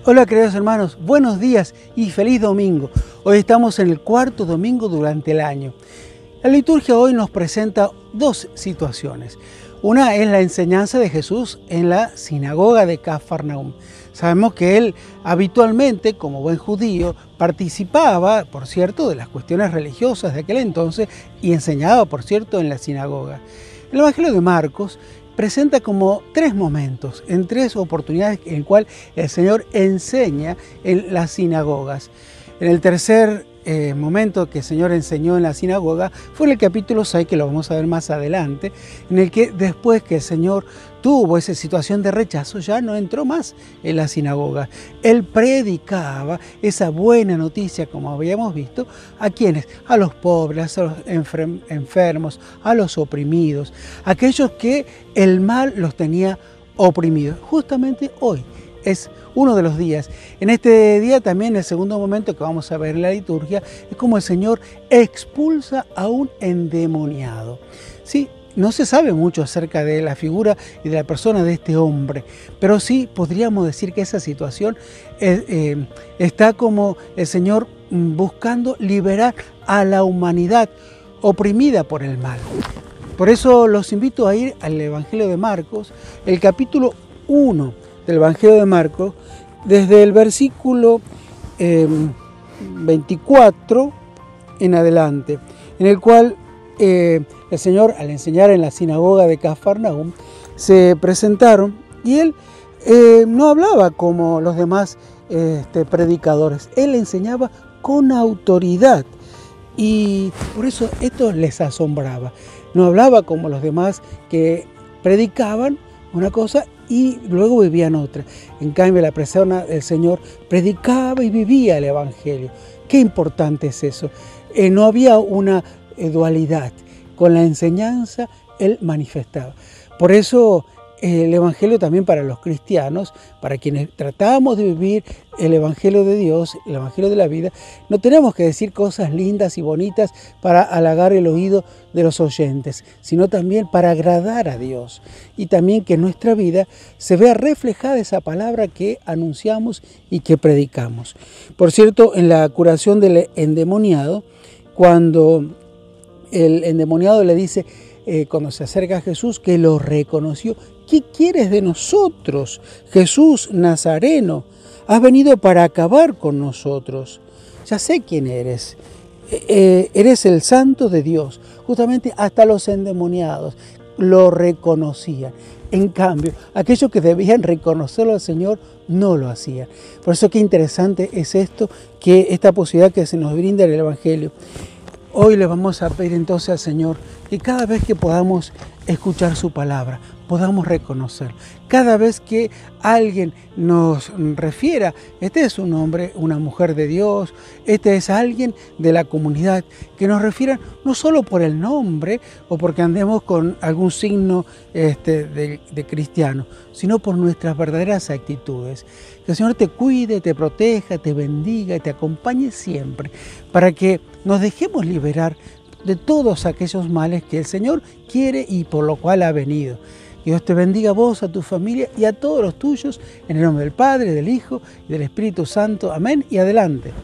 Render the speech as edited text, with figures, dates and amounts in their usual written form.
Hola queridos hermanos, buenos días y feliz domingo. Hoy estamos en el cuarto domingo durante el año. La liturgia hoy nos presenta dos situaciones. Una es la enseñanza de Jesús en la sinagoga de Cafarnaúm. Sabemos que él habitualmente, como buen judío, participaba, por cierto, de las cuestiones religiosas de aquel entonces y enseñaba, por cierto, en la sinagoga. El Evangelio de Marcos presenta como tres momentos, en tres oportunidades en el cual el Señor enseña en las sinagogas. En el tercer momento que el Señor enseñó en la sinagoga fue en el capítulo 6, que lo vamos a ver más adelante, en el que después que el Señor tuvo esa situación de rechazo, ya no entró más en la sinagoga. Él predicaba esa buena noticia, como habíamos visto, ¿a quiénes? A los pobres, a los enfermos, a los oprimidos, aquellos que el mal los tenía oprimidos. Justamente hoy es uno de los días. En este día también el segundo momento que vamos a ver en la liturgia es como el Señor expulsa a un endemoniado. Sí, no se sabe mucho acerca de la figura y de la persona de este hombre, pero sí podríamos decir que esa situación está como el Señor buscando liberar a la humanidad oprimida por el mal. Por eso los invito a ir al Evangelio de Marcos, el capítulo 1 del Evangelio de Marcos, desde el versículo 24 en adelante, en el cual el Señor, al enseñar en la sinagoga de Cafarnaúm, se presentaron y él no hablaba como los demás predicadores, él enseñaba con autoridad y por eso esto les asombraba. No hablaba como los demás que predicaban una cosa y luego vivían otra. En cambio, la persona del Señor predicaba y vivía el Evangelio. Qué importante es eso. No había una dualidad. Con la enseñanza, Él manifestaba. Por eso el Evangelio también para los cristianos, para quienes tratamos de vivir el Evangelio de Dios, el Evangelio de la vida, no tenemos que decir cosas lindas y bonitas para halagar el oído de los oyentes, sino también para agradar a Dios y también que en nuestra vida se vea reflejada esa palabra que anunciamos y que predicamos. Por cierto, en la curación del endemoniado, cuando el endemoniado le dice, cuando se acerca a Jesús, que lo reconoció: ¿qué quieres de nosotros, Jesús Nazareno? Has venido para acabar con nosotros. Ya sé quién eres. Eres el Santo de Dios. Justamente hasta los endemoniados lo reconocían. En cambio, aquellos que debían reconocerlo al Señor no lo hacían. Por eso qué interesante es esto, que esta posibilidad que se nos brinda en el Evangelio. Hoy le vamos a pedir entonces al Señor que cada vez que podamos escuchar su palabra, podamos reconocer. Cada vez que alguien nos refiera, este es un hombre, una mujer de Dios, este es alguien de la comunidad, que nos refieran no solo por el nombre o porque andemos con algún signo de cristiano, sino por nuestras verdaderas actitudes. Que el Señor te cuide, te proteja, te bendiga, te acompañe siempre, para que nos dejemos liberar de todos aquellos males que el Señor quiere y por lo cual ha venido. Que Dios te bendiga a vos, a tu familia y a todos los tuyos, en el nombre del Padre, del Hijo y del Espíritu Santo. Amén y adelante.